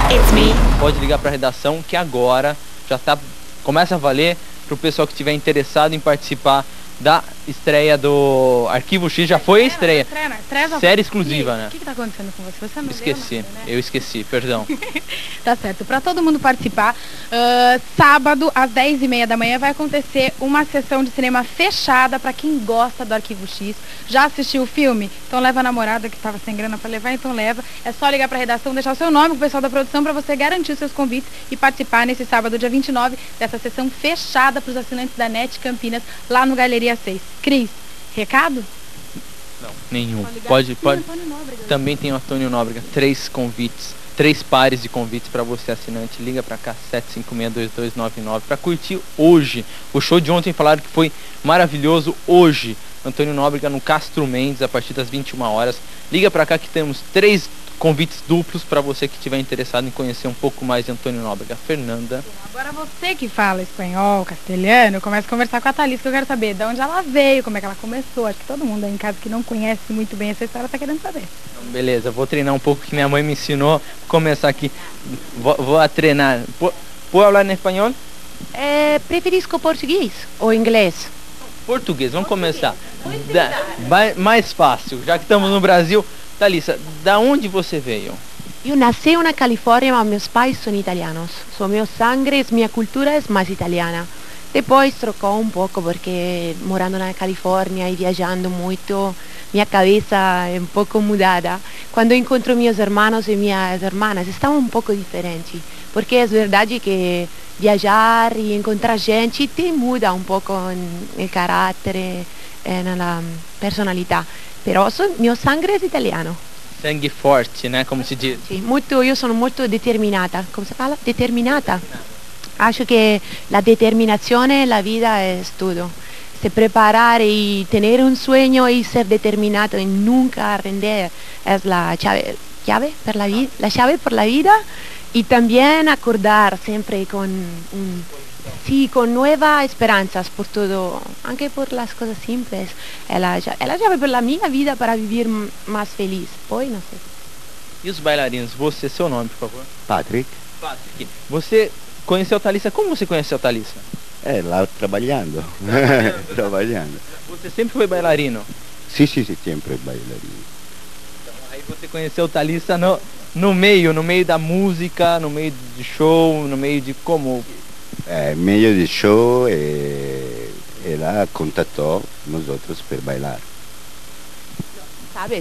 It's me. Pode ligar para a redação que agora começa a valer para o pessoal que estiver interessado em participar da estreia do Arquivo X. Já foi a estreia. Série exclusiva, né? O que tá acontecendo com você? Você não Esqueci, leu nada, né? eu esqueci, perdão. Tá certo, para todo mundo participar, sábado às 10h30 da manhã vai acontecer uma sessão de cinema fechada para quem gosta do Arquivo X. Já assistiu o filme? Então leva a namorada que estava sem grana para levar, então leva. É só ligar para a redação, deixar o seu nome com o pessoal da produção para você garantir os seus convites e participar nesse sábado, dia 29, dessa sessão fechada para os assinantes da NET Campinas, lá no Galeria 6. Cris, recado? Não, nenhum. Pode. Também tem o Antônio Nóbrega. 3 convites, 3 pares de convites para você assinante. Liga para cá, 7562299 para curtir hoje. O show de ontem falaram que foi maravilhoso. Hoje, Antônio Nóbrega no Castro Mendes a partir das 21 horas. Liga para cá que temos 3 convites duplos para você que estiver interessado em conhecer um pouco mais de Antônio Nóbrega. Fernanda. Agora você que fala espanhol, castelhano, começa a conversar com a Thalys, que eu quero saber de onde ela veio, como é que ela começou. Acho que todo mundo aí em casa que não conhece muito bem essa história está querendo saber. Então, beleza, vou treinar um pouco que minha mãe me ensinou. Vou começar aqui. Vou a treinar. Pode falar em espanhol? Preferisco português ou inglês? Português, vamos começar. Mais fácil, já que estamos no Brasil. Thalissa, da onde você veio? Eu nasci na Califórnia, mas meus pais são italianos. So, meu sangue, minha cultura é mais italiana. Depois trocou um pouco, porque morando na Califórnia e viajando muito, minha cabeça é um pouco mudada. Quando encontro meus irmãos e minhas irmãs, estão um pouco diferentes. Porque é verdade que viajar e encontrar gente te muda um pouco o caráter e na personalidade. Però mio sangue è italiano. Sangue forte, né? Como se diz. Sì, io sono molto determinata. Come si parla? Determinata. Acho che la determinazione la vita è tutto. Se preparare y tener un sueño y ser determinado y nunca render es la llave per la vida, la llave por la vida, y también acordar siempre con con nuevas esperanzas por todo, aunque por las cosas simples. É la llave por la minha vida para vivir mais feliz. Poi, não sei. E os bailarinos? Você, seu nome, por favor? Patrick. Patrick. Você conheceu a Thalissa? Como você conheceu a Thalissa? Lá trabalhando. Trabalhando. Você sempre foi bailarino? Sim, sempre bailarino. Então, aí você conheceu a Thalissa no meio da música, no meio de show, no meio de como? Meio de show, ela contatou nós outros para bailar. Sabes,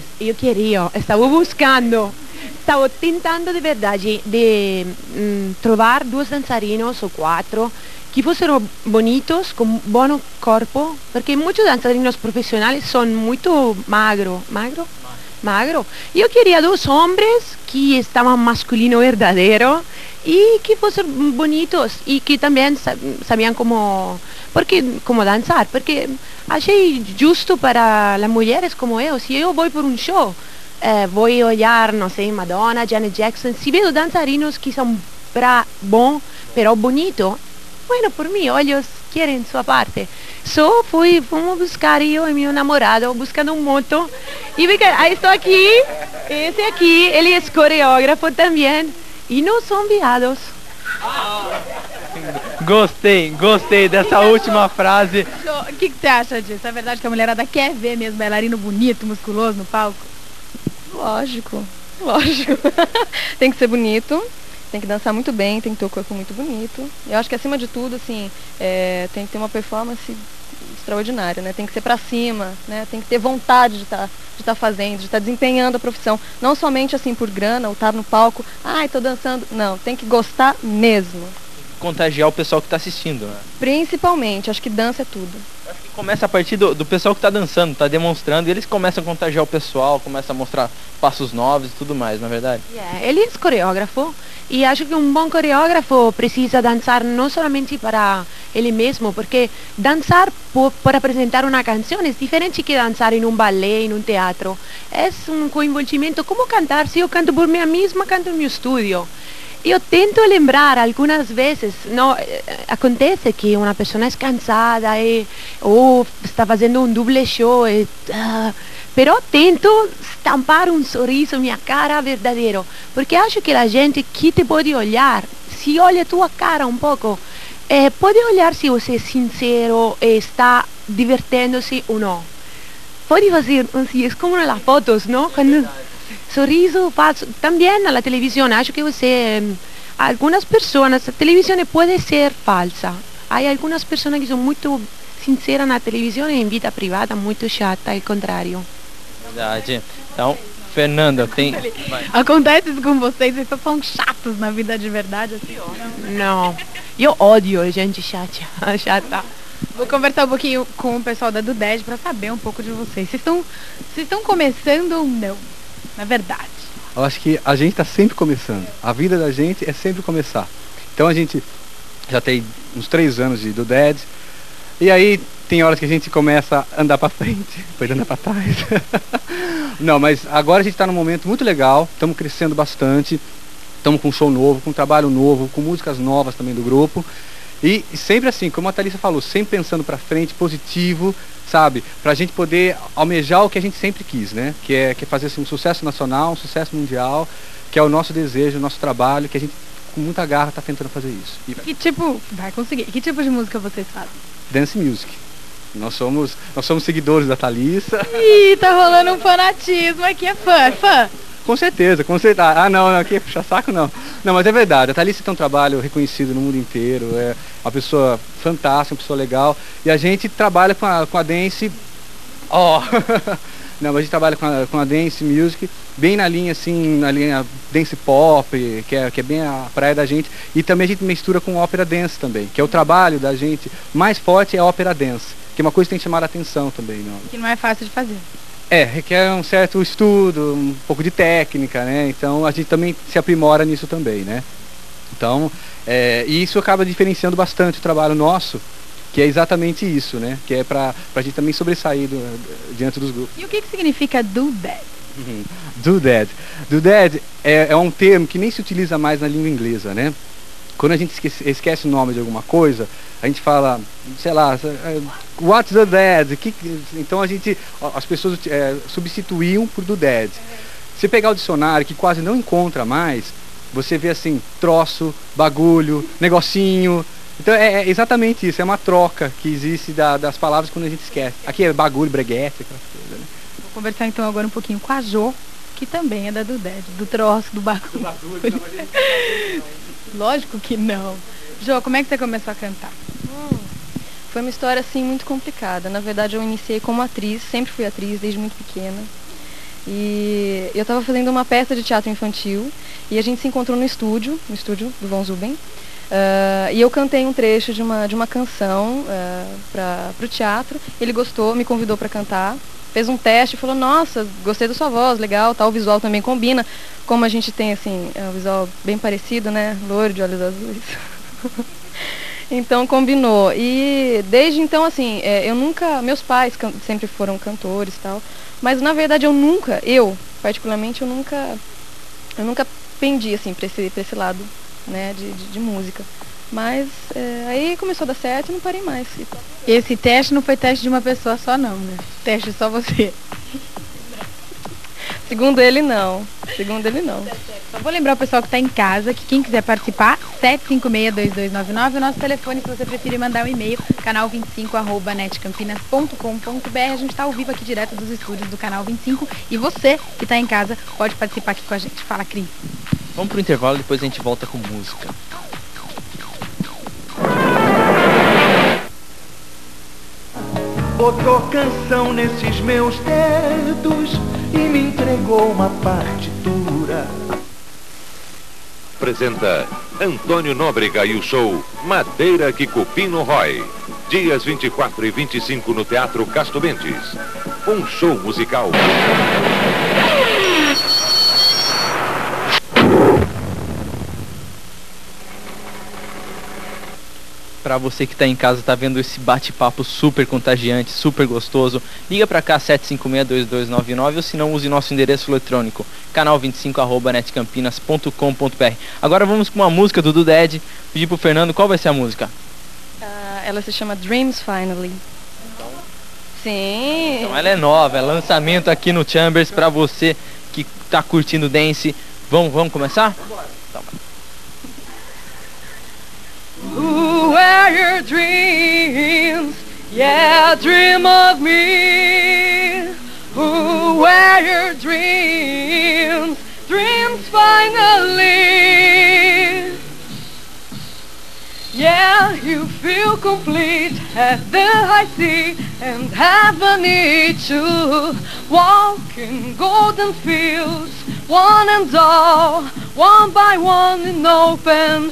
stavo tentando de verdade de trovar 2 dançarinos ou 4 que fossero bonitos, com bom corpo, porque muitos dançarinos profissionais são muito magro. E eu queria 2 homens que estavam masculino verdadeiro e que fossem bonitos e que também sabiam como dançar, porque achei justo para as mulheres como eu. Se eu vou por um show, vou olhar, não sei, Madonna, Janet Jackson, se vejo dançarinos que são bons, pero bonito, bueno, por mim, olhos querem sua parte. Fomos buscar eu e meu namorado, buscando um moto, e aí estou aqui, esse aqui, ele é coreógrafo também, e não são viados. Gostei dessa última frase. O que você acha disso? É verdade que a mulherada quer ver mesmo bailarino bonito, musculoso no palco? Lógico. Tem que ser bonito, tem que dançar muito bem, tem que ter o corpo muito bonito. Eu acho que acima de tudo, assim, tem que ter uma performance extraordinária, né? Tem que ser pra cima, né? Tem que ter vontade de estar fazendo, de estar desempenhando a profissão. Não somente assim por grana, ou estar no palco, tô dançando. Não, tem que gostar mesmo. Contagiar o pessoal que está assistindo, né? Principalmente, acho que dança é tudo. Acho que começa a partir do pessoal que está dançando, está demonstrando, e eles começam a contagiar o pessoal, começam a mostrar passos novos e tudo mais, na verdade? Ele é coreógrafo, e acho que um bom coreógrafo precisa dançar não somente para ele mesmo, porque dançar por apresentar uma canção é diferente que dançar em um balé, em um teatro. É um coenvolvimento, como cantar, se eu canto por mim mesma, canto no meu estúdio. eu tento lembrar algumas vezes, não, acontece que uma pessoa é cansada ou está fazendo um double show, però tento stampare un sorriso in mia cara verdadeiro, porque acho que a gente que te pode olhar, se olha a tua cara um pouco, pode olhar se você é sincero e está divertendo-se ou não. Pode fazer assim, é como nas fotos, não? Quando sorriso falso, também na televisão, acho que você, algumas pessoas, a televisão pode ser falsa. Há algumas pessoas que são muito sinceras na televisão e em vida privada muito chata, ao contrário. Verdade. Então, Fernanda, tem... Acontece isso com vocês são chatos na vida de verdade, assim? Não, eu odio gente chata. Vou conversar um pouquinho com o pessoal da Duded para saber um pouco de vocês. Vocês estão começando ou não? Na verdade. Eu acho que a gente está sempre começando. A vida da gente é sempre começar. Então a gente já tem uns 3 anos de Duded. E aí tem horas que a gente começa a andar para frente, depois anda para trás. Não, mas agora a gente está num momento muito legal. Estamos crescendo bastante. Estamos com um show novo, com um trabalho novo, com músicas novas também do grupo. E sempre assim, como a Thalissa falou, sempre pensando para frente, positivo, sabe? Pra gente poder almejar o que a gente sempre quis, né? Que é fazer assim, um sucesso nacional, um sucesso mundial, que é o nosso desejo, o nosso trabalho, que a gente com muita garra tá tentando fazer isso. Que tipo, vai conseguir, que tipo de música vocês fazem? Dance music. Nós somos seguidores da Thalissa. Ih, tá rolando um fanatismo aqui, é fã. Com certeza. Ah, não, aqui é puxa saco, não. Não, mas é verdade, a Thalissa tem um trabalho reconhecido no mundo inteiro, é uma pessoa fantástica, uma pessoa legal, e a gente trabalha com a dance, não, mas a gente trabalha com a dance music, bem na linha assim, na linha dance pop, que é bem a praia da gente, e também a gente mistura com ópera dance também, que é o trabalho da gente mais forte é a ópera dance, que é uma coisa que tem que chamar a atenção também. Não? Que não é fácil de fazer. Requer um certo estudo, um pouco de técnica, né? Então a gente também se aprimora nisso também, né? Então, e isso acaba diferenciando bastante o trabalho nosso, que é exatamente isso, né? Que é pra gente também sobressair diante dos grupos. E o que significa Duded? Duded. Duded é um termo que nem se utiliza mais na língua inglesa, né? Quando a gente esquece o nome de alguma coisa, a gente fala, sei lá, what's the dead? Então as pessoas substituíam por Duded. Se pegar o dicionário, que quase não encontra mais, você vê assim, troço, bagulho, negocinho. Então é exatamente isso, é uma troca que existe das palavras quando a gente esquece. Aqui é bagulho, breguete, aquelas coisas, né? Vou conversar então agora um pouquinho com a Jo, que também é da Duded, do troço, do bagulho. Lógico que não. Jo, como é que você começou a cantar? Foi uma história assim muito complicada. Na verdade eu iniciei como atriz, sempre fui atriz desde muito pequena. E eu estava fazendo uma peça de teatro infantil e a gente se encontrou no estúdio do Von Zuben. E eu cantei um trecho de uma canção para o teatro. Ele gostou, me convidou para cantar. Fez um teste e falou, nossa, gostei da sua voz, legal, tal, o visual também combina. Como a gente tem, assim, um visual bem parecido, né, loiro de olhos azuis. Então, combinou. E desde então, assim, meus pais sempre foram cantores e tal, mas na verdade particularmente, eu nunca pendi, assim, pra esse lado, né, de música. Mas aí começou a dar certo e não parei mais. Esse teste não foi teste de uma pessoa só não, né? Teste só você. Segundo ele, não. Só vou lembrar o pessoal que está em casa, que quem quiser participar, 756-2299, o nosso telefone, se você preferir mandar um e-mail, canal25@netcampinas.com.br. A gente está ao vivo aqui direto dos estúdios do Canal 25 e você que está em casa pode participar aqui com a gente. Fala, Cris. Vamos pro intervalo, depois a gente volta com música. Botou canção nesses meus dedos e me entregou uma partitura. Apresenta Antônio Nóbrega e o show Madeira que Cupino Rói. Dias 24 e 25 no Teatro Casto Mendes. Um show musical. Pra você que tá em casa, tá vendo esse bate-papo super contagiante, super gostoso, liga pra cá 756-2299 ou se não, use nosso endereço eletrônico canal25@netcampinas.com.br. Agora vamos com uma música do Dead. Pedir pro Fernando qual vai ser a música. Ela se chama Dreams Finally. Sim. Então ela é nova, é lançamento aqui no Chambers pra você que tá curtindo dance. Vamos começar? Então, Who are your dreams? Yeah, dream of me. Who are your dreams? Dreams finally. Yeah, you feel complete at the high sea and have a need to walk in golden fields, one and all, one by one in open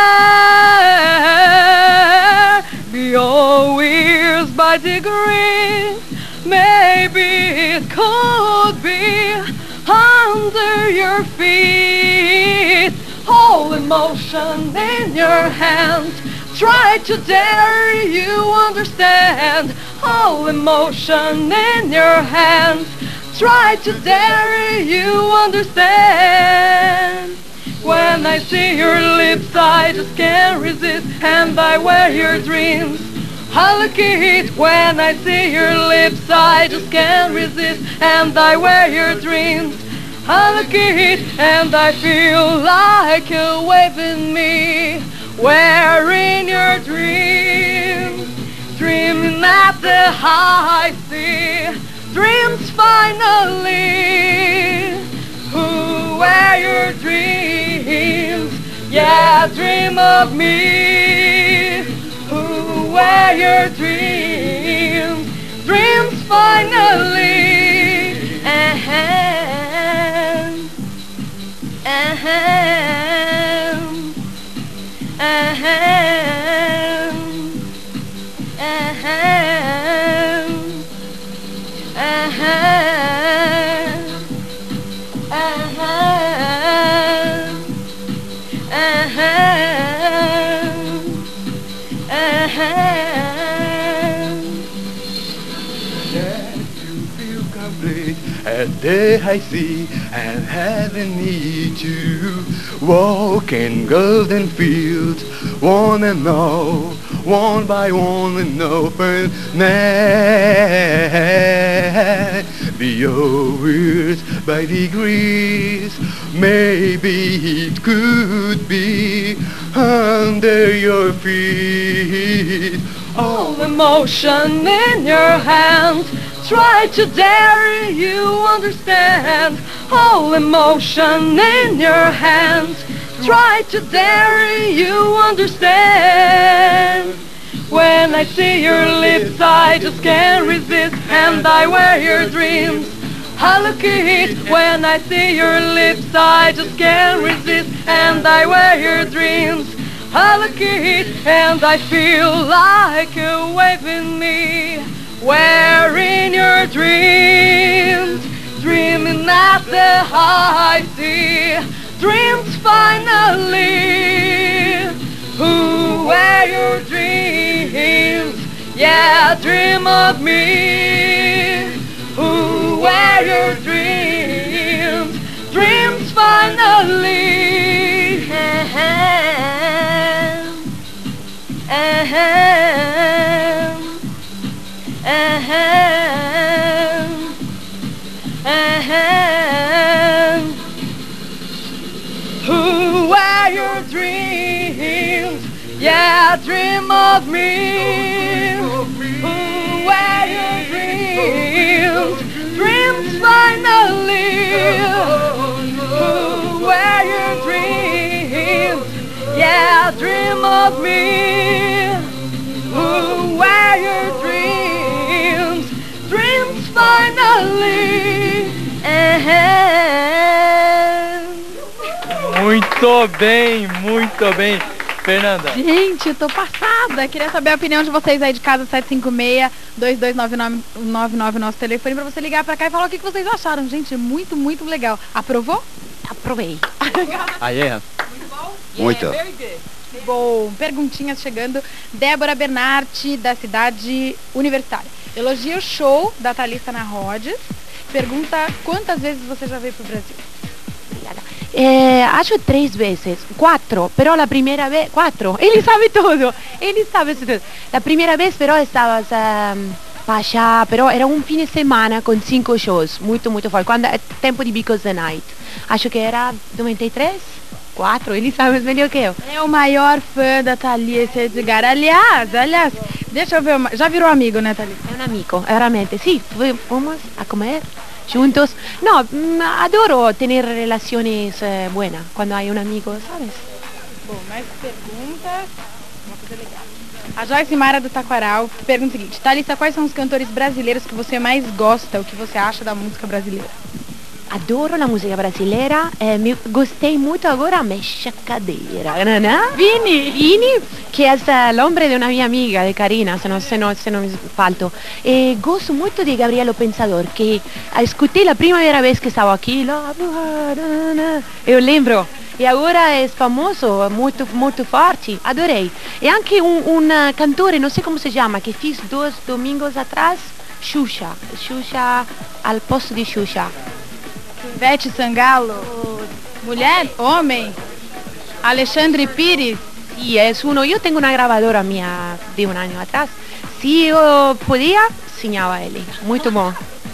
air. Be all ears by degrees, maybe it could be under your feet. All emotion in your hand, try to dare you understand. All emotion in your hand, try to dare you understand. When I see your lips I just can't resist, and I wear your dreams. I look at when I see your lips I just can't resist, and I wear your dreams. I look at and I feel like a wave in me. Wearing your dreams, dreaming at the high sea. Dreams finally. Who wear your dreams? Yeah, dream of me. Who wear your dreams? Dreams finally. At the high sea and have a need to walk in golden fields, one and all, one by one in open net. Be yours by degrees, maybe it could be under your feet. All emotion in your hand, try to dare you understand. All emotion in your hands, try to dare you understand. When I see your lips I just can't resist, and I wear your dreams. I look at when I see your lips I just can't resist, and I wear your dreams. I look at and I feel like a wave in me. Wearing your dreams, dreaming at the high sea. Dreams finally. Who wear your dreams? Yeah, dream of me. Who wear your dreams? Dreams finally. Who wear your dreams? Yeah, dream of me. Who wear your dreams? Dreams finally. Who wear your dreams? Yeah, dream of me. Who wear your dreams? Dreams finally. Muito bem, muito bem. Fernanda. Gente, eu tô passada. Queria saber a opinião de vocês aí de casa, 756-2299 nosso telefone, pra você ligar pra cá e falar o que vocês acharam. Gente, muito, muito legal. Aprovou? Aprovei. Aí é. Muito. Bom, perguntinhas chegando. Débora Bernardi, da cidade universitária. Elogia o show da Thalissa na Rhodes. Pergunta quantas vezes você já veio pro Brasil? Acho 3 vezes, 4, però la prima vez, 4, ele sabe tudo, ele sabe tudo. La prima vez però estava Pasha, però era un fine settimana con 5 shows, muito forte, quando è tempo di Because the Night. Acho que era 93, 4, ele sabe melhor que eu. É o maior fã da Thalissa Edgar. Aliás, deixa eu ver, já virou amigo, né, Thalissa? È un amico, veramente, sì, fomos a comer juntos. No, adoro tener relaciones buenas quando hai un amigo, sabes? Bom, mais perguntas? Uma coisa legal. A Joyce Mara do Taquaral pergunta o seguinte: Thalissa, quais são os cantores brasileiros que você mais gosta, o que você acha da música brasileira? Adoro la musica brasileira, gostei muito agora a Mecha Cadeira, né? Vini, que é l'ombre de una mia amiga, de Karina, se non falto. E gosto muito de Gabriel Pensador, que escutei la primeira vez que estava aqui, eu lembro. E agora è famoso, molto forte, adorei. E anche un cantore, non so come si chiama, che fiz 2 domingos atrás, Xuxa al posto di Xuxa. Ivete Sangalo, mulher, homem, Alexandre Pires. Sì, è uno, io tengo una gravadora mia di un anno atrás. Se io podia, segnava ele, muito bom.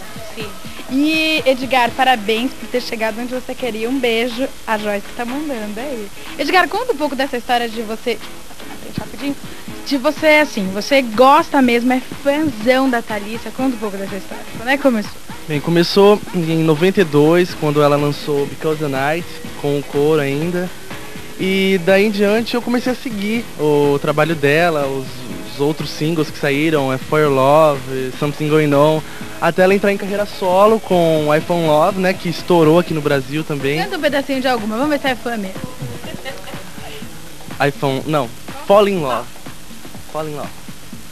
E Edgar, parabéns por ter chegado onde você queria. Um beijo. A Joyce tá mandando aí. Edgar, conta um pouco dessa história de você. Rapidinho. De você, assim, você gosta mesmo, é fãzão da Thalissa. Conta um pouco dessa história. Quando é que começou? Bem, começou em 92, quando ela lançou Because the Night, com o coro ainda. E daí em diante eu comecei a seguir o trabalho dela, os outros singles que saíram, For Your Love, Something Going On, até ela entrar em carreira solo com iPhone Love, né, que estourou aqui no Brasil também. Canta um pedacinho de alguma, vamos ver se é fã mesmo. iPhone, não, Fall in Love. Fall in Love.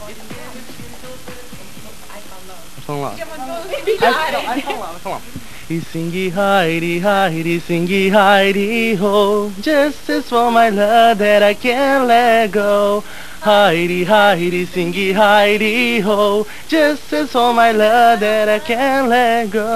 iPhone Love. iPhone Love. E sing Heidi, Heidi, sing Heidi ho, just as for my love that I can't let go. Heidi, Heidi, sing Heidi ho, just as for my love that I can't let go.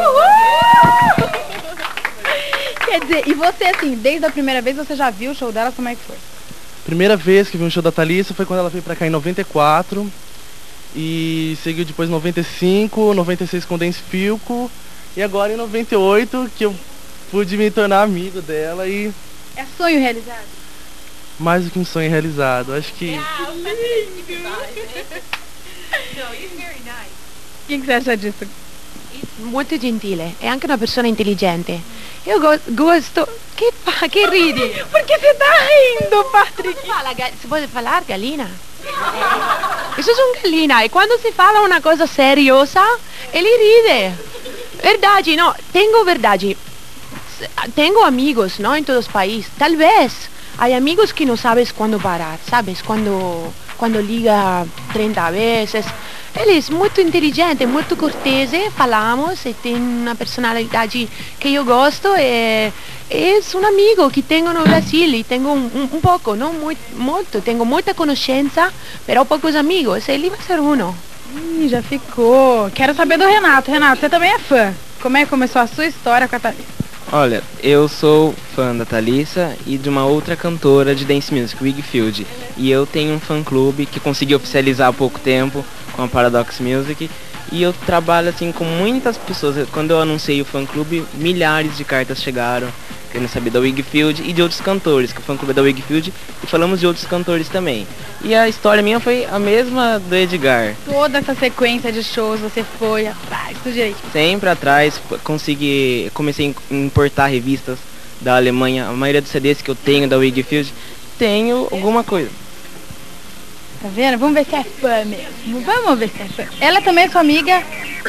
Quer dizer, e você assim, desde a primeira vez você já viu o show dela, como é que foi? Primeira vez que vi um show da Thalissa foi quando ela veio pra cá em 94 e seguiu depois em 95, 96 com Dance Filco e agora em 98 que eu pude me tornar amigo dela e... É sonho realizado? Mais do que um sonho realizado, acho que... O que você acha disso? Molto gentile, è anche una persona intelligente. Io gosto... Che ridi? Porque você tá rindo, Patrick? Si può parlare, gallina? Isso é gallina, e quando si fala una cosa seriosa, ele ride. Verdade, no, tengo amigos, no, en todos los países, tal vez hay amigos que no sabes cuándo parar, sabes, cuando liga 30 veces. Ele é muito inteligente, muito cortese, falamos, e tem uma personalidade que eu gosto, e é um amigo que tenho no Brasil, e tenho um pouco, não muito, tenho muita conhecência, mas poucos amigos, ele vai ser um. Já ficou. Quero saber do Renato. Renato, você também é fã. Como é que começou a sua história com a Thalissa? Olha, eu sou fã da Thalissa e de uma outra cantora de dance music, Wigfield. E eu tenho um fã-clube que consegui oficializar há pouco tempo com a Paradox Music. E eu trabalho assim com muitas pessoas. Quando eu anunciei o fã-clube, milhares de cartas chegaram querendo saber da Wigfield e de outros cantores, que o fã-clube é da Wigfield, e falamos de outros cantores também. E a história minha foi a mesma do Edgar. Toda essa sequência de shows você foi atrás, tudo direito? Sempre atrás, comecei a importar revistas da Alemanha. A maioria dos CDs que eu tenho da Wigfield, tenho alguma coisa. Tá vendo? Vamos ver se é fã mesmo. Vamos ver se é fã. Ela também é sua amiga.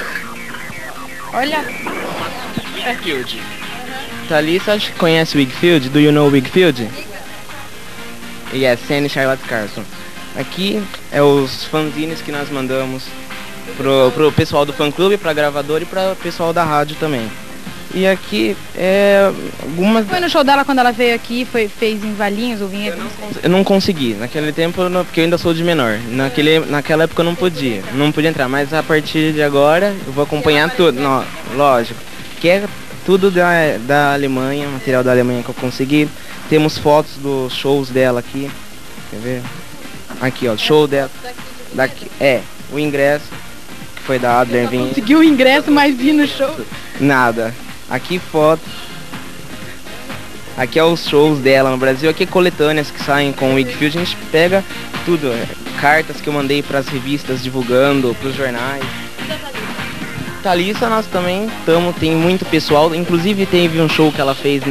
Olha. Wigfield. Thalissa, acho que conhece Wigfield? Do you know Wigfield? Yes, Sandy Charlotte Carson. Aqui é os fanzines que nós mandamos pro pessoal do fã-clube, pra gravadora e pra pessoal da rádio também. E aqui é algumas... Foi no show dela quando ela veio aqui, fez em Valinhos ou Vinhedo? Eu não consegui, naquele tempo, porque eu ainda sou de menor. Naquela época eu não podia entrar, mas a partir de agora eu vou acompanhar tudo, não, lógico. Que é Tudo da Alemanha, material da Alemanha que eu consegui. Temos fotos dos shows dela aqui. Quer ver? Aqui, ó, show dela. Daqui, o ingresso que foi da Adler Vinha. Conseguiu o ingresso, mas vi no show. Nada. Aqui foto. Aqui é os shows dela no Brasil. Aqui é coletâneas que saem com o Wikifield. A gente pega tudo. Cartas que eu mandei para as revistas divulgando, para os jornais. Thalissa, nós também estamos, tem muito pessoal. Inclusive teve um show que ela fez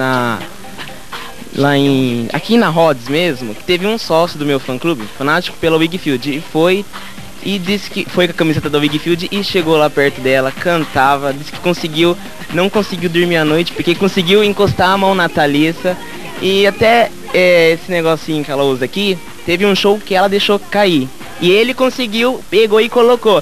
aqui na Rhodes mesmo, que teve um sócio do meu fã-clube, fanático pela Wikifield, e disse que foi com a camiseta da Wikifield e chegou lá perto dela, cantava, disse que não conseguiu dormir à noite, porque conseguiu encostar a mão na Thalissa, e até esse negocinho que ela usa aqui, teve um show que ela deixou cair, e ele pegou e colocou,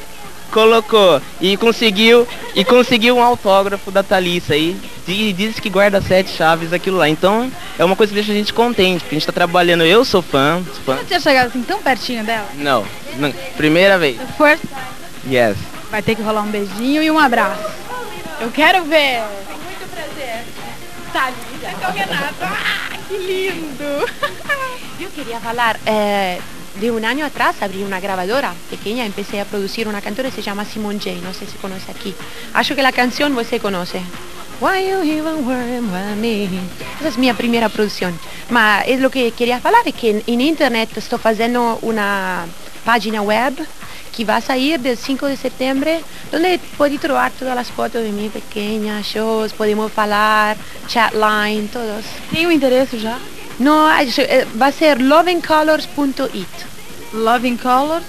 e conseguiu um autógrafo da Thalissa aí, e disse que guarda 7 chaves aquilo lá. Então é uma coisa que deixa a gente contente, porque a gente tá trabalhando, eu sou fã. Você tinha chegado assim tão pertinho dela? Não, primeira vez. First time. Yes. Vai ter que rolar um beijinho e um abraço. Eu quero ver. Muito prazer. Thalissa com o Renato. Ah, que lindo. Yo quería hablar, de un año atrás abrí una grabadora pequeña, empecé a producir una cantora que se llama Simone J, no sé si conoce aquí. Acho que la canción você conoce. Why you even worry about me? Esa es mi primera producción. Ma es lo que quería hablar, es que en internet estoy haciendo una página web que va a salir del 5 de septiembre, donde puedes trovar todas las fotos de mí pequeñas, shows, podemos hablar, chatline, todos. Tem um endereço já? No, va a ser lovingcolors.it. Loving Colors?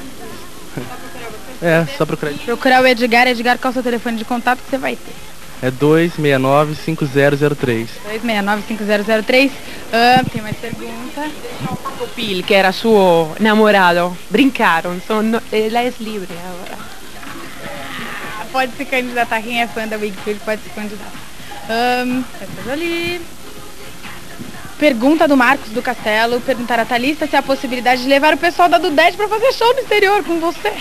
Só procurar. Procurar o Edgar. Edgar, qual é o seu telefone de contato que você vai ter? É 269-5003. 269-5003. Tem mais pergunta? O Pil, que era suo namorado, brincaram. Ela é livre agora. Pode se candidatar. Quem é fã da Wikifield pode se candidatar. Essas ali. Pergunta do Marcos do Castelo. Perguntar a Thalissa se há a possibilidade de levar o pessoal da Duded para fazer show no exterior com você.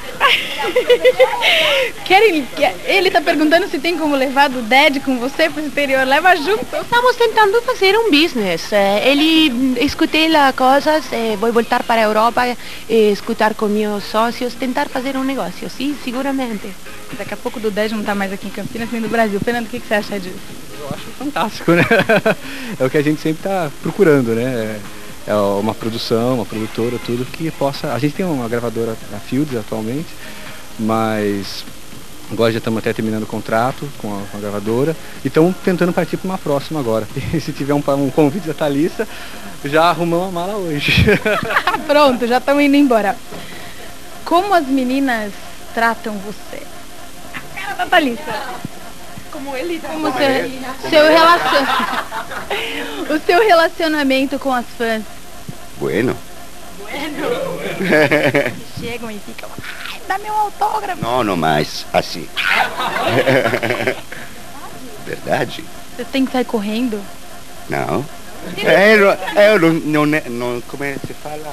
Ele está perguntando se tem como levar a Duded com você para o exterior. Leva junto. Estamos tentando fazer um business. Escutei as coisas, vou voltar para a Europa, escutar com meus sócios, tentar fazer um negócio. Sim, seguramente. Daqui a pouco o Duded não está mais aqui em Campinas nem no Brasil. Fernando, o que você acha disso? Eu acho fantástico, né? É o que a gente sempre está procurando, né? É uma produção, uma produtora, tudo que possa... A gente tem uma gravadora da Fields atualmente, mas agora já estamos até terminando o contrato com a gravadora e estamos tentando partir para uma próxima agora. E se tiver um convite da Thalissa, já arrumamos a mala hoje. Pronto, já estamos indo embora. Como as meninas tratam você? A cara da Thalissa. Como ele tá. Como o seu relacionamento com as fãs. Bueno. Chegam e ficam, dá meu autógrafo. Não mais assim. Verdade? Você tem que sair correndo? Não. Não, como é que se fala?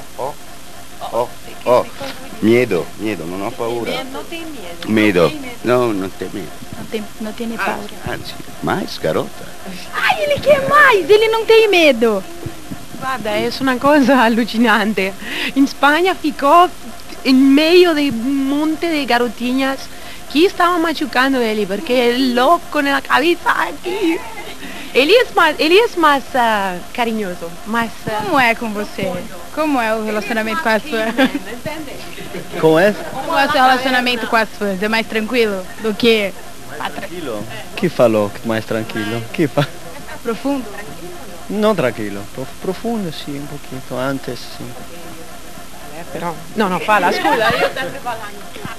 Medo, não há paura. Não tem medo. Medo. Não tem medo. Não tem nem paura. Sim. Mais, garota. Ai, ele quer mais, ele não tem medo. Guarda, é uma coisa alucinante. Em Espanha ficou em meio de monte de garotinhas que estavam machucando ele, porque é louco na cabeça aqui. Ele é mais carinhoso, mais... Como é com você? Como é o relacionamento com as fãs? Como é? Como é o seu relacionamento com as fãs? É mais tranquilo do que... Tranquilo? Que falou que mais tranquilo? Que Profundo? Não tranquilo, profundo sim, um pouquinho, antes sim. Però... Não, fala, escuta, eu sempre falando.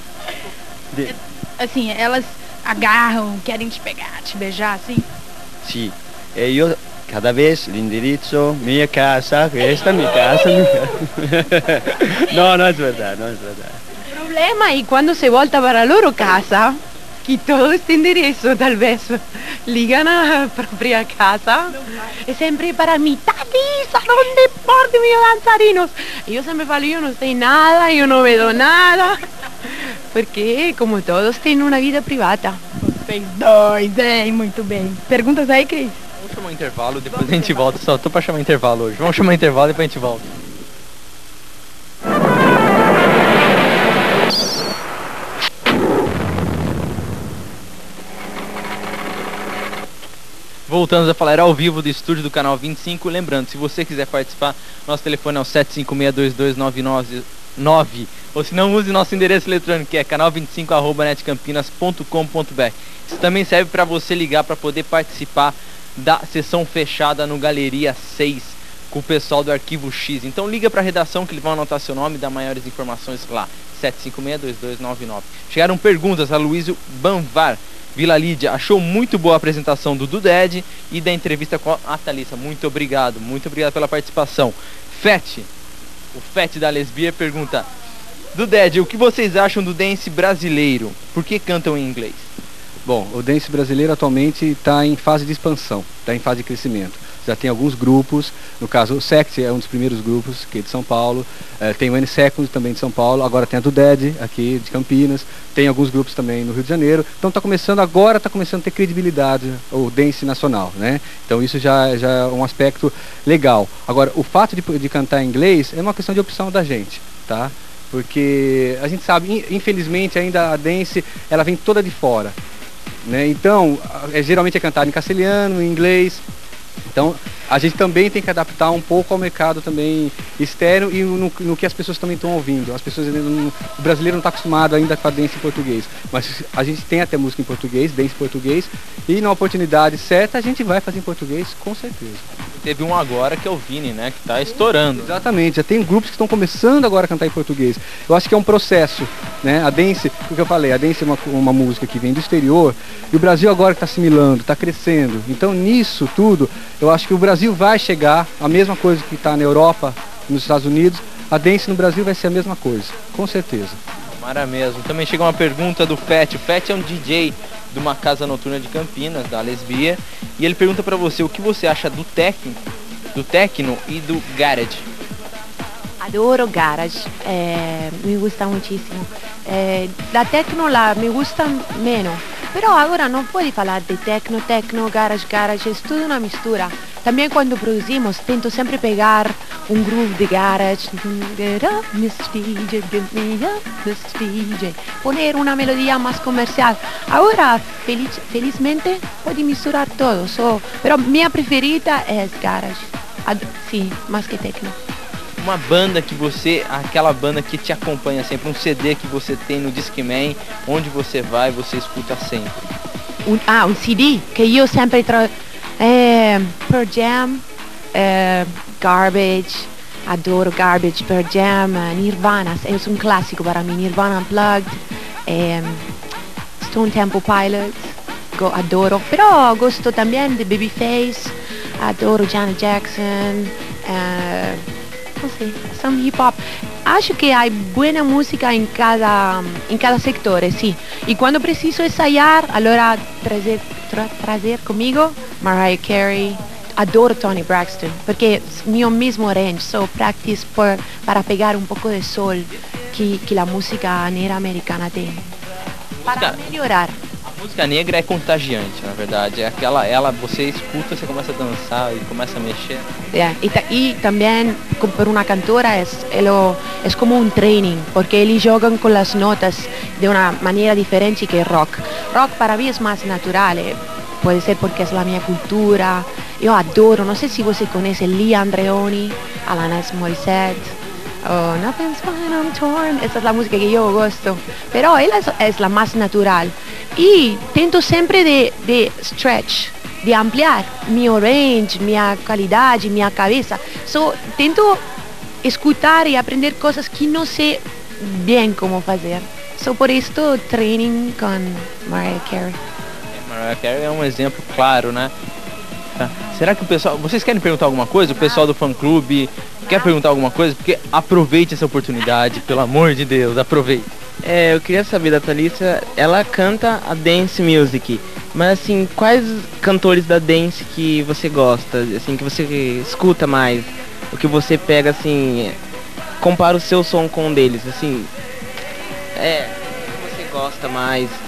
Assim, elas agarram, querem te pegar, te beijar, assim? Sim, eu cada vez l'indirizzo, minha casa, esta é minha casa. Não é verdade, não é verdade. O problema é quando se volta para a loro casa, que todo este endereço talvez ligan a propria casa, é sempre para mim, Thalissa, onde porte meus dançarinos? E eu sempre falo, eu não sei nada, eu não vejo nada, porque como todos têm uma vida privada. Você fez 2, hein? Muito bem. Perguntas aí, Cris? Vamos chamar um intervalo, depois a gente volta. Só tô pra chamar intervalo hoje. Vamos chamar intervalo e depois a gente volta. Voltamos a falar ao vivo do estúdio do canal 25. Lembrando, se você quiser participar, nosso telefone é o 7562299, ou se não, use nosso endereço eletrônico, que é canal25@netcampinas.com.br. Isso também serve para você ligar para poder participar da sessão fechada no Galeria 6 com o pessoal do Arquivo X. Então liga para a redação que eles vão anotar seu nome e dar maiores informações lá, 7562299. Chegaram perguntas a Luísio Banvar. Vila Lídia, achou muito boa a apresentação do Duded e da entrevista com a Thalissa. Muito obrigado pela participação. O Fete da Lesbia pergunta: Duded, o que vocês acham do dance brasileiro? Por que cantam em inglês? Bom, o dance brasileiro atualmente está em fase de expansão, está em fase de crescimento. Já tem alguns grupos, no caso o Sect é um dos primeiros grupos aqui de São Paulo, tem o N-Second também de São Paulo, agora tem a Duded aqui de Campinas, tem alguns grupos também no Rio de Janeiro, então está começando a ter credibilidade o dance nacional, né? Então isso já é um aspecto legal. Agora, o fato de cantar em inglês é uma questão de opção da gente, tá? Porque a gente sabe, infelizmente ainda a dance, ela vem toda de fora, né? Então, geralmente é cantado em castelhano, em inglês. Então, a gente também tem que adaptar um pouco ao mercado também externo e no que as pessoas também estão ouvindo. As pessoas o brasileiro não está acostumado ainda com a dance em português, mas a gente tem até música em português, dance em português, e na oportunidade certa a gente vai fazer em português, com certeza. Teve um agora que é o Vini, né, que está estourando. Exatamente, já tem grupos que estão começando agora a cantar em português. Eu acho que é um processo, né? A dance, o que eu falei, a dance é uma música que vem do exterior, e o Brasil agora está assimilando, está crescendo. Então nisso tudo, eu acho que o Brasil vai chegar, a mesma coisa que está na Europa, nos Estados Unidos, a dance no Brasil vai ser a mesma coisa, com certeza. Mara mesmo. Também chegou uma pergunta do Fete. O Fete é um DJ de uma casa noturna de Campinas, da Lesbia, e ele pergunta pra você o que você acha do techno e do garage. Adoro garage, me gusta muchísimo. La techno me gusta menos, pero ahora no puedo hablar de techno, garage, es toda una mistura. También cuando producimos tento siempre pegar un groove de garage, get up, Mr. DJ, get me up, Mr. DJ, poner una melodía más comercial. Ahora, felizmente, puedo misturar todo, pero mi preferida es garage, sí, más que techno. Uma banda aquela banda que te acompanha sempre, um CD que você tem no Discman, onde você vai, você escuta sempre. Un CD que yo siempre trago, Pearl Jam, Garbage, adoro Garbage, Pearl Jam, Nirvana, es un clásico para mí, Nirvana Unplugged, Stone Temple Pilots, adoro, pero gusto también de Babyface, adoro Janet Jackson, no sé, some hip hop. Acho que hay buena música en cada sector, sí. Y cuando preciso ensayar, allora trazer conmigo Mariah Carey. Adoro Toni Braxton, porque es mi mismo range, practice para pegar un poco de sol que la música negra americana tiene. Para melhorar. A música negra é contagiante, na verdade. É você escuta, você começa a dançar e começa a mexer. Y también por una cantora es como un training, porque ellos juegan con las notas de una manera diferente que rock. Rock para mí es más natural, puede ser porque es la mia cultura. Yo adoro, no sé si você conoce Lee Andreoni, Alanis Morissette, Nothing's Fine, I'm Torn. Esa es la música que yo gusto, pero él es la más natural. Y tento siempre de stretch, de ampliar mi range, mi calidad, mi cabeza. Tento escuchar y aprender cosas que no sé bien cómo hacer. Por esto, training con Mariah Carey. Mariah Carey é um exemplo claro, né? Será que o pessoal... Vocês querem perguntar alguma coisa? O pessoal do fã-clube quer perguntar alguma coisa? Porque aproveite essa oportunidade, pelo amor de Deus, aproveite. Eu queria saber da Thalissa, ela canta a dance music, mas assim, quais cantores da dance que você gosta, assim, que você escuta mais, o que você pega, assim, compara o seu som com um deles, assim, que você gosta mais,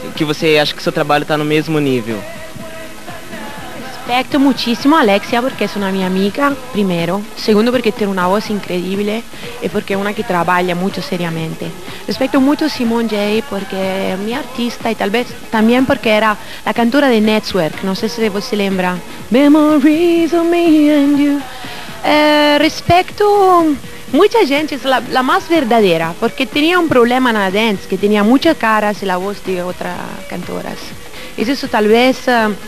que você acha que seu trabalho está no mesmo nível? Rispetto moltissimo Alexia perché sono una mia amica, primero. Segundo perché tiene una voce incredibile e perché è una che lavora molto seriamente. Rispetto molto Simone J porque es mi artista y tal vez también porque era la cantora de Network, no sé si vos se lembra. Memories of me and you. Respecto mucha gente es la más verdadera porque tenía un problema en la dance que tenía muchas caras y la voz de otras cantoras. Y eso tal vez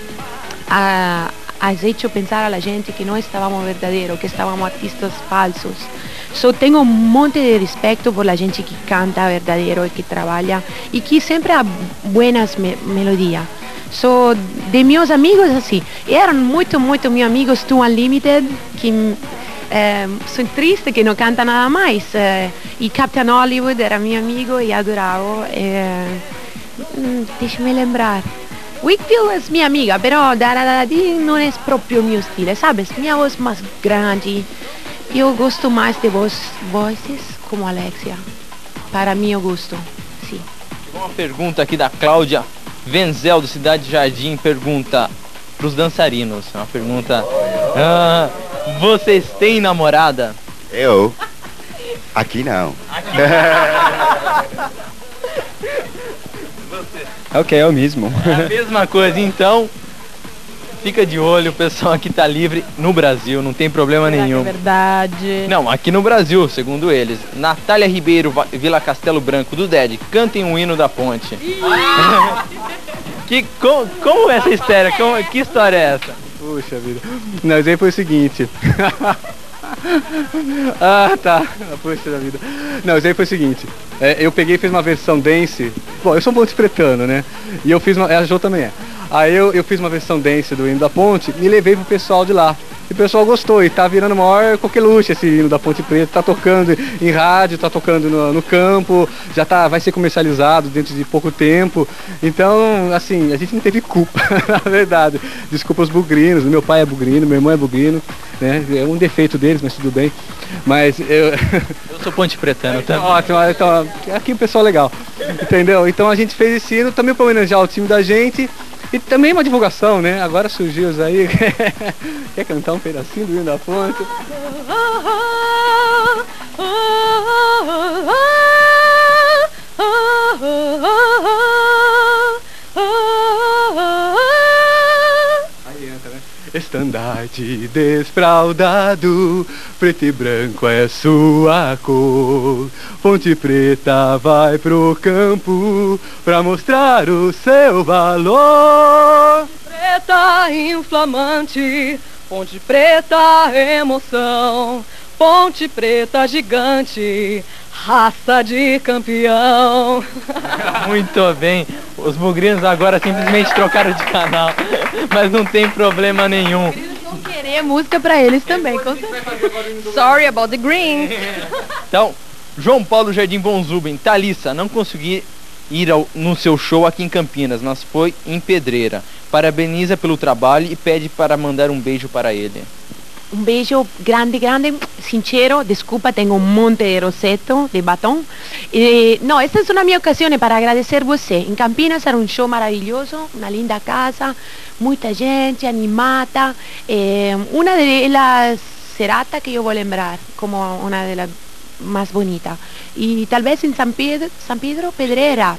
has hecho pensar a la gente que no estábamos verdaderos, que estábamos artistas falsos. Tengo un monte de respeto por la gente que canta verdadero y que trabaja y que siempre ha buenas melodías. De mis amigos así, eran mucho mis amigos Too Unlimited, que soy triste que no canta nada más. Y Captain Hollywood era mi amigo y adoraba. Déjame lembrar. Whitfield es mi amiga, pero Daradadi no es propio mi estilo, ¿sabes? Mi voz más grande. Yo gosto más de voces como Alexia. Para mí eu gosto, sim. Uma pergunta aqui da Cláudia Wenzel, do Cidade Jardim, pergunta para os dançarinos. Uma pergunta... vocês têm namorada? Eu? Aqui não. Ok, é o mesmo. É a mesma coisa, então fica de olho, o pessoal aqui tá livre no Brasil, não tem problema nenhum. É verdade. Não, aqui no Brasil, segundo eles. Natália Ribeiro, Vila Castelo Branco, do Dead, cantem um hino da ponte. Como é essa história? Que história é essa? Puxa vida. Não, isso aí foi o seguinte. Tá. Puxa vida. Não, isso aí foi o seguinte. Eu peguei e fiz uma versão dance. Bom, eu sou um ponte pretano, né? E eu fiz uma... A Jo também é. Aí eu fiz uma versão dance do hino da ponte e levei pro pessoal de lá. E o pessoal gostou e tá virando maior coqueluche esse hino da Ponte Preta. Tá tocando em rádio, tá tocando no campo, vai ser comercializado dentro de pouco tempo. Então, assim, a gente não teve culpa, na verdade. Desculpa os bugrinos, meu pai é bugrino, meu irmão é bugrino, né? É um defeito deles, mas tudo bem. Mas eu sou ponte pretano também. Ótimo, então aqui o pessoal é legal, entendeu? Então a gente fez esse hino também para homenagear o time da gente. E também uma divulgação, né? Agora surgiu isso aí. Quer cantar um pedacinho do hino da ponte? Aí entra, né? Estandarte desfraldado, preto e branco é sua cor. Ponte Preta vai pro campo pra mostrar o seu valor. Preta inflamante, Ponte Preta emoção, Ponte Preta gigante, raça de campeão. Muito bem, os bugrinos agora simplesmente trocaram de canal, mas não tem problema nenhum. Eles vão querer música pra eles também, com certeza. Sorry about the greens. Então, João Paulo Jardim von Zuben, Thalissa, não consegui ir no seu show aqui em Campinas, mas foi em Pedreira. Parabeniza pelo trabalho e pede para mandar um beijo para ele. Un beso grande, sincero. Disculpa, tengo un monte de roseto, de batón. No, esta es una mi ocasión para agradecer você. En Campinas era un show maravilloso, una linda casa, mucha gente animada. Una de las serata que yo voy a lembrar como una de las más bonitas. Y tal vez en San Pedro, Pedreira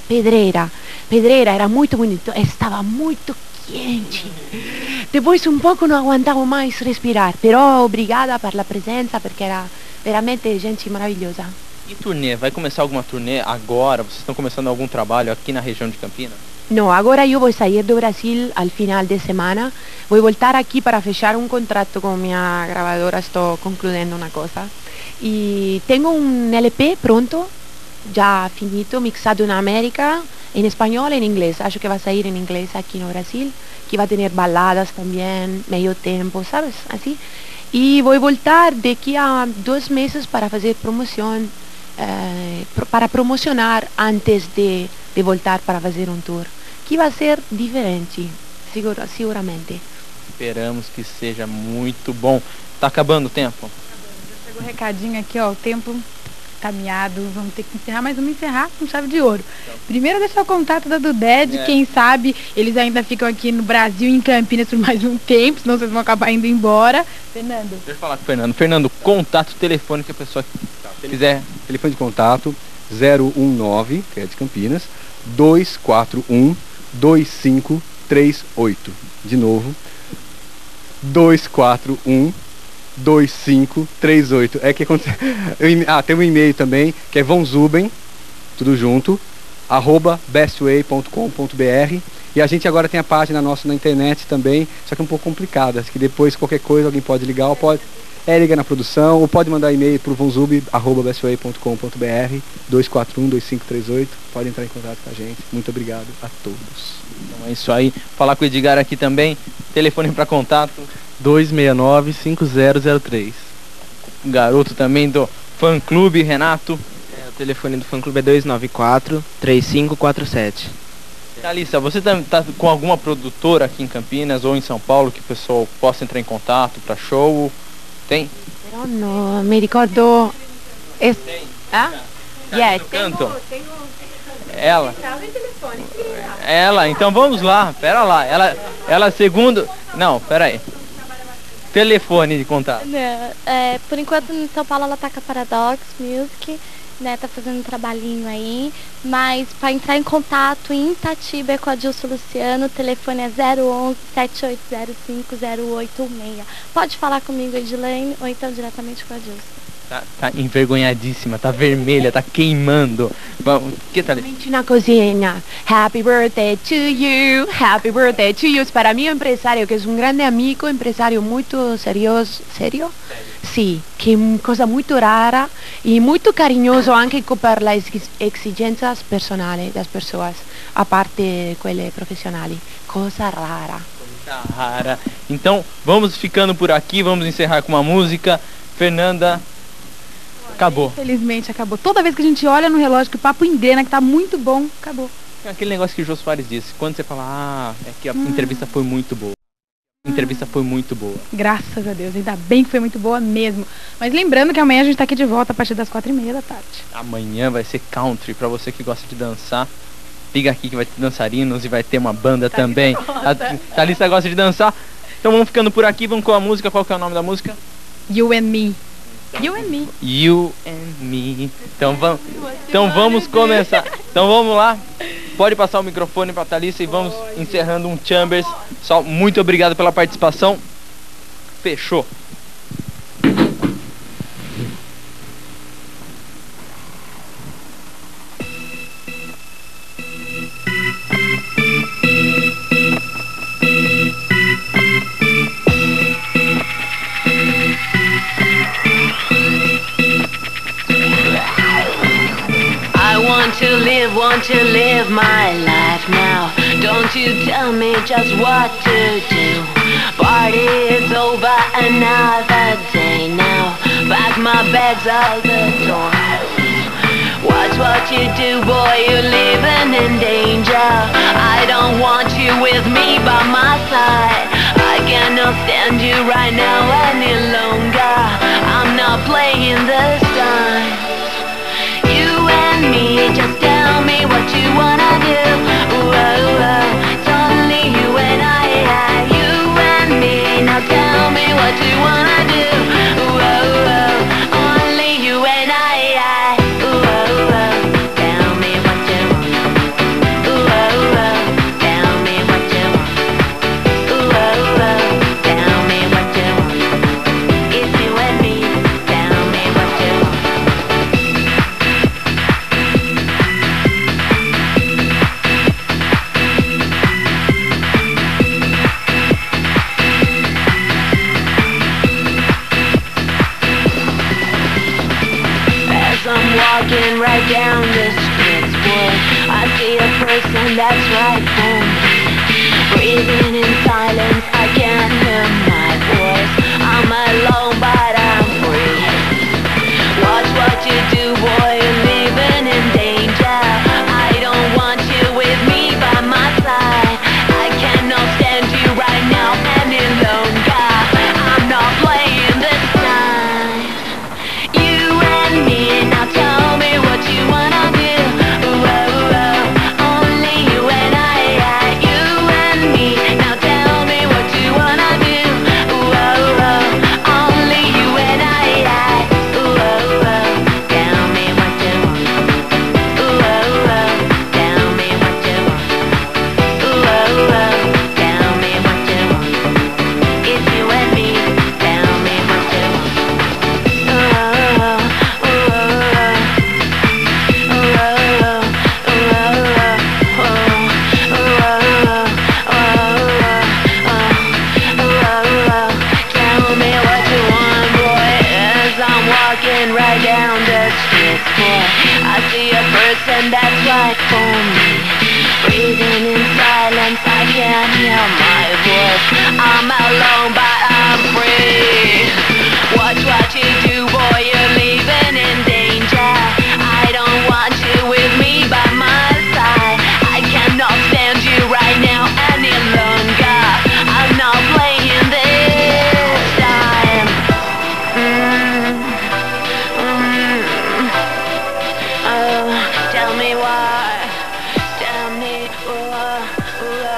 era muy bonito, estaba muy quente. Depois um pouco não aguentava mais respirar, però obrigada per la presença, porque era veramente gente maravilhosa. E turnê? Vai começar alguma turnê agora? Vocês estão começando algum trabalho aqui na região de Campinas? Não, agora eu vou sair do Brasil al final de semana. Vou voltar aqui para fechar um contrato com minha gravadora. Estou concluindo uma coisa. E tenho um LP pronto, já finito, mixado na América, em espanhol e em inglês. Acho que vai sair em inglês aqui no Brasil, que vai ter baladas também, meio tempo, sabes? Assim. E vou voltar daqui a 2 meses para fazer promoção, para promocionar antes de voltar para fazer um tour, que vai ser diferente, seguramente. Esperamos que seja muito bom. Tá acabando o tempo? Chegou um recadinho aqui, ó, o tempo caminhados, vamos ter que encerrar, mas vamos encerrar com chave de ouro. Primeiro deixar o contato da Duded, quem sabe eles ainda ficam aqui no Brasil, em Campinas, por mais um tempo, senão vocês vão acabar indo embora. Fernando. Deixa eu falar com o Fernando. Fernando, contato, telefone que a pessoa quiser. Telefone de contato 019, que é de Campinas, 241 2538. De novo, 241 2538. É que acontece. Tem um e-mail também, que é vonzuben, tudo junto, @bestway.com.br. E a gente agora tem a página nossa na internet também, só que é um pouco complicada. Acho que depois, qualquer coisa, alguém pode ligar, ou pode liga na produção, ou pode mandar e-mail para o vonzub@bestway.com.br, 241 2538. Pode entrar em contato com a gente. Muito obrigado a todos. Então é isso aí. Falar com o Edgar aqui também. Telefone para contato 269-5003. O garoto também do fã-clube, Renato. O telefone do fã-clube é 294-3547. Thalissa, você tá com alguma produtora aqui em Campinas ou em São Paulo que o pessoal possa entrar em contato para show? Tem? Però no, mi ricordo... Yes. Ela, então vamos lá, pera lá. Ela segundo... Não, pera aí. Telefone de contato. Por enquanto em São Paulo ela tá com a Paradox Music, né, tá fazendo um trabalhinho aí, mas para entrar em contato em Itatiba é com a Dilson Luciano, o telefone é 011 7805 0816. Pode falar comigo, Edilene, ou então diretamente com a Dilson. Tá envergonhadíssima, tá vermelha, tá queimando. Que tal? Una cosina. Happy birthday to you. Happy birthday to you. Para mí empresario, que es un grande amigo, empresario muito serioso. ¿Serio? Sì, che è una cosa molto rara e molto carinhoso anche per le esigenze personali das pessoas, a parte quelle profissionali. Cosa rara. Coisa rara. Então, vamos ficando por aqui, vamos encerrar com uma música. Fernanda, acabou. Infelizmente acabou. Toda vez que a gente olha no relógio que o papo engrena, que tá muito bom, acabou. Aquele negócio que o Jô Soares disse, quando você fala, é que a entrevista foi muito boa. A entrevista foi muito boa. Graças a Deus, ainda bem que foi muito boa mesmo. Mas lembrando que amanhã a gente tá aqui de volta a partir das 4h30 da tarde. Amanhã vai ser country, pra você que gosta de dançar. Liga aqui que vai ter dançarinos e vai ter uma banda também. A Thalissa gosta de dançar. Então vamos ficando por aqui, vamos com a música. Qual que é o nome da música? You and Me. You and Me. You and Me. Então vamos começar. Então vamos lá. Pode passar o microfone para a Thalissa e vamos encerrando um Chambers. Só muito obrigado pela participação. Fechou. Want to live my life now. Don't you tell me just what to do. Party is over, another day now. Pack my bags out the door. Watch what you do, boy, you're living in danger. I don't want you with me by my side. I cannot stand you right now any longer. I'm not playing this time. You and me, just tell me what you wanna do. It's only you and I. You and me, now tell me what you wanna do. Only you and I. Tell me what you want. Tell me what you want. Tell me what you want. It's you and me. Tell me what you want. I'm walking right down the streets, boy. I see a person that's right for me. Breathing in silence, I can't hear my voice. I'm alone, but I'm free. Watch what you do, boy, you're living in danger. I don't want you with me by my side. I cannot stand you right now any longer. I'm not playing this time. You and me, now tell walking right down the street, boy, I see a person that's right for me. Breathing in silence, I can't hear my voice. I'm alone, but I'm free. Watch what you do, boy, you're living in danger. I don't want you with me by my side. I cannot stand you right now any longer. I'm not playing this time. Oh, tell me why. Tell me why.